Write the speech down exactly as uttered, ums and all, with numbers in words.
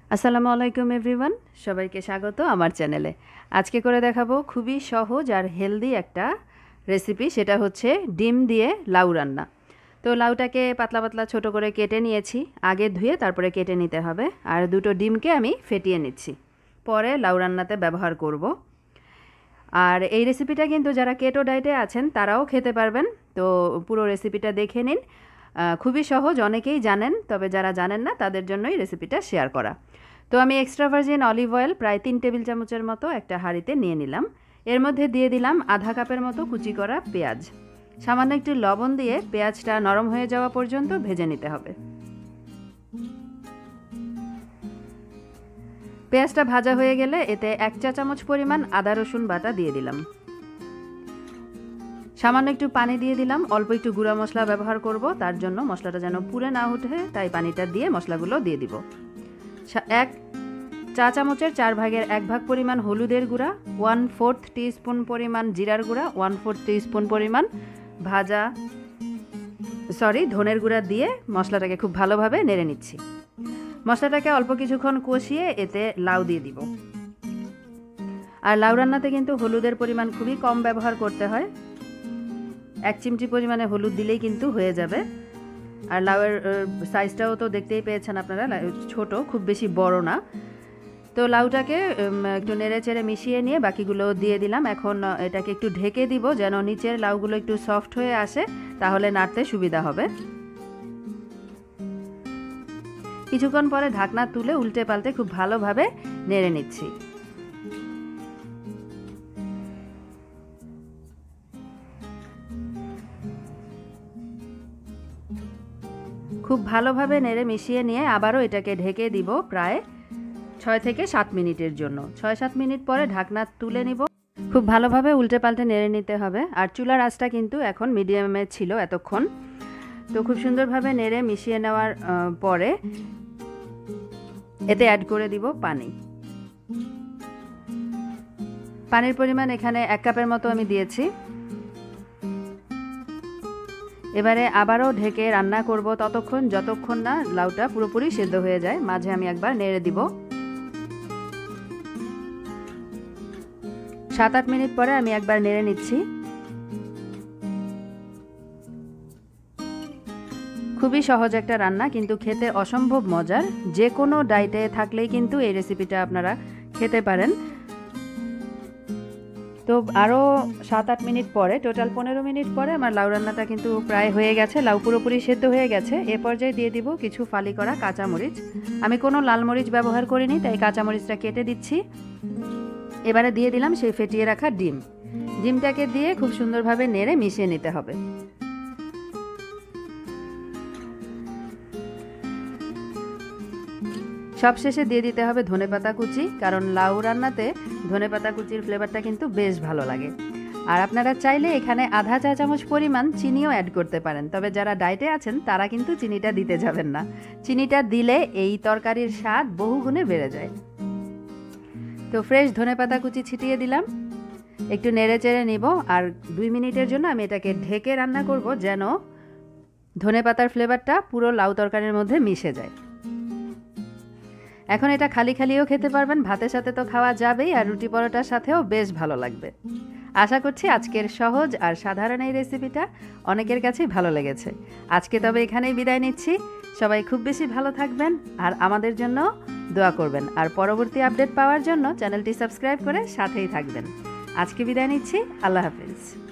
আসসালামু আলাইকুম এভরিওয়ান, সবাইকে স্বাগত আমার চ্যানেলে। আজকে করে দেখাবো খুবই সহজ আর হেলদি একটা রেসিপি, সেটা হচ্ছে ডিম দিয়ে লাউ রান্না। তো লাউটাকে পাতলা পাতলা ছোট করে কেটে নিয়েছি, আগে ধুয়ে তারপরে কেটে নিতে হবে। আর দুটো ডিমকে আমি ফেটিয়ে নিচ্ছি, পরে লাউ রান্নাতে ব্যবহার করব। আর এই রেসিপিটা কিন্তু যারা কেটো ডায়েটে আছেন তারাও খেতে পারবেন। তো পুরো রেসিপিটা দেখে নিন, খুবই সহজ, অনেকেই জানেন, তবে যারা জানেন না তাদের জন্যই রেসিপিটা শেয়ার করা। তো আমি এক্সট্রা ভার্জিন অলিভ অয়েল প্রায় তিন টেবিল চামচের মতো একটা হাঁড়িতে নিয়ে নিলাম। এর মধ্যে দিয়ে দিলাম আধা কাপের মতো কুচি করা পেঁয়াজ। সামান্য একটু লবণ দিয়ে পেঁয়াজটা নরম হয়ে যাওয়া পর্যন্ত ভেজে নিতে হবে। পেঁয়াজটা ভাজা হয়ে গেলে এতে এক চা চামচ পরিমাণ আদা রসুন বাটা দিয়ে দিলাম। সামান্য একটু পানি দিয়ে দিলাম, অল্প একটু গুঁড়া মশলা ব্যবহার করব, তার জন্য মশলাটা যেন পুড়ে না ওঠে, তাই পানিটা দিয়ে মশলাগুলো দিয়ে দিব। এক চা চামচের চার ভাগের এক ভাগ পরিমাণ হলুদের গুঁড়া, ওয়ান ফোর্থ টিস্পুন পরিমাণ জিরার গুঁড়া, ওয়ান ফোর্থ টিস্পুন পরিমাণ ভাজা সরি ধনের গুঁড়া দিয়ে মশলাটাকে খুব ভালোভাবে নেড়ে নিচ্ছি। মশলাটাকে অল্প কিছুক্ষণ কষিয়ে এতে লাউ দিয়ে দিব। আর লাউ রান্নাতে কিন্তু হলুদের পরিমাণ খুবই কম ব্যবহার করতে হয়, এক চিমটি পরিমাণে হলুদ দিলেই কিন্তু হয়ে যাবে। আর লাউয়ের সাইজটাও তো দেখতেই পেয়েছেন আপনারা, ছোট, খুব বেশি বড় না। তো লাউটাকে একটু নেড়ে চেড়ে মিশিয়ে নিয়ে বাকিগুলো দিয়ে দিলাম। এখন এটাকে একটু ঢেকে দিব যেন নিচের লাউগুলো একটু সফট হয়ে আসে, তাহলে নাড়তে সুবিধা হবে। কিছুক্ষণ পরে ঢাকনা তুলে উল্টে পাল্টে খুব ভালোভাবে নেড়ে নিচ্ছি। খুব ভালোভাবে নেড়ে মিশিয়ে নিয়ে আবারও এটাকে ঢেকে দিব প্রায় ছয় থেকে সাত মিনিটের জন্য। ছয় সাত মিনিট পরে ঢাকনা তুলে নিব। খুব ভালোভাবে উল্টে পাল্টে নেড়ে নিতে হবে। আর চুলার আঁচটা কিন্তু এখন মিডিয়ামে ছিল এতক্ষণ। তো খুব সুন্দরভাবে নেড়ে মিশিয়ে নেওয়ার পরে এতে অ্যাড করে দিব পানি। পানির পরিমাণ এখানে এক কাপের মতো আমি দিয়েছি। এবারে আবারও ঢেকে রান্না করব ততক্ষণ যতক্ষণ না লাউটা পুরোপুরি সেদ্ধ হয়ে যায়। মাঝে আমি একবার নেড়ে দিব। সাত আট মিনিট পরে আমি একবার নেড়ে নিচ্ছি। খুবই সহজ একটা রান্না, কিন্তু খেতে অসম্ভব মজার। যে কোনো ডায়েটে থাকলেই কিন্তু এই রেসিপিটা আপনারা খেতে পারেন। তো আরও সাত আট মিনিট পরে, টোটাল পনেরো মিনিট পরে আমার লাউ রান্নাটা কিন্তু প্রায় হয়ে গেছে। লাউ পুরোপুরি সেদ্ধ হয়ে গেছে। এ পর্যায়ে দিয়ে দিব কিছু ফালি করা কাঁচামরিচ। আমি কোনো লাল মরিচ ব্যবহার করিনি, তাই কাঁচামরিচটা কেটে দিচ্ছি। এবারে দিয়ে দিলাম সেই ফেটিয়ে রাখা ডিম। ডিমটাকে দিয়ে খুব সুন্দরভাবে নেড়ে মিশিয়ে নিতে হবে। সবশেষে দিয়ে দিতে হবে ধনেপাতা কুচি, কারণ লাউ রান্নাতে ধনেপাতা কুচির ফ্লেভারটা কিন্তু বেশ ভালো লাগে। আর আপনারা চাইলে এখানে আধা চা চামচ পরিমাণ চিনিও অ্যাড করতে পারেন, তবে যারা ডায়েটে আছেন তারা কিন্তু চিনিটা দিতে যাবেন না। চিনিটা দিলে এই তরকারির স্বাদ বহুগুণে বেড়ে যায়। তো ফ্রেশ ধনেপাতা কুচি ছিটিয়ে দিলাম, একটু নেড়ে চেড়ে নিব। আর দুই মিনিটের জন্য আমি এটাকে ঢেকে রান্না করব, যেন ধনেপাতার ফ্লেভারটা পুরো লাউ তরকারির মধ্যে মিশে যায়। এখন এটা খালি খালিও খেতে পারবেন, ভাতের সাথে তো খাওয়া যাবেই, আর রুটি পরোটার সাথেও বেশ ভালো লাগবে। আশা করছি আজকের সহজ আর সাধারণ এই রেসিপিটা অনেকের কাছেই ভালো লেগেছে। আজকে তবে এখানেই বিদায় নিচ্ছি। সবাই খুব বেশি ভালো থাকবেন আর আমাদের জন্য দোয়া করবেন। আর পরবর্তী আপডেট পাওয়ার জন্য চ্যানেলটি সাবস্ক্রাইব করে সাথেই থাকবেন। আজকে বিদায় নিচ্ছি। আল্লাহ হাফেজ।